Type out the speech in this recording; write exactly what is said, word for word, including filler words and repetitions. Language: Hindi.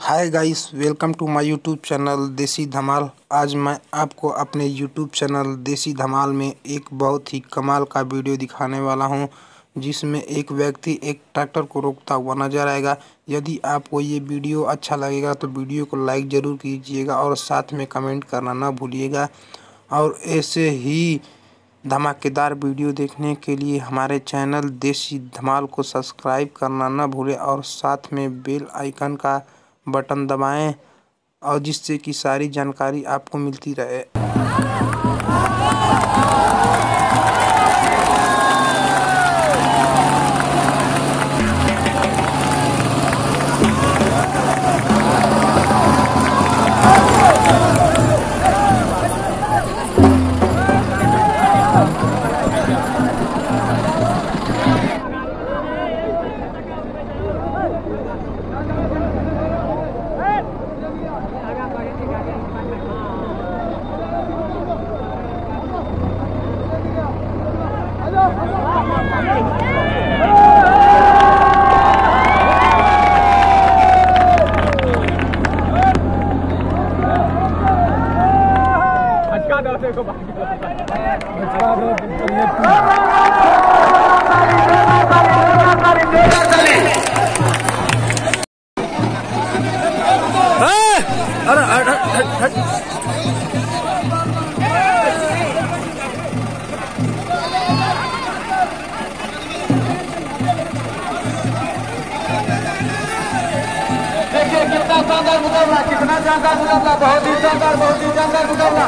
Hi guys, welcome to my YouTube channel Desi Dhamaal. आज मैं आपको अपने यूट्यूब चैनल देसी धमाल में एक बहुत ही कमाल का वीडियो दिखाने वाला हूं, जिसमें एक व्यक्ति एक ट्रैक्टर को रोकता हुआ नजर आएगा। यदि आपको ये वीडियो अच्छा लगेगा तो वीडियो को लाइक ज़रूर कीजिएगा और साथ में कमेंट करना ना भूलिएगा। और ऐसे ही धमाकेदार वीडियो देखने के लिए हमारे चैनल देसी धमाल को सब्सक्राइब करना ना भूलें और साथ में बेल आइकन का बटन दबाएं, और जिससे कि सारी जानकारी आपको मिलती रहे। देखिए कितना शानदार मुकाबला, कितना शानदार मुकाबला, बहुत ही शानदार, बहुत ही शानदार मुकाबला।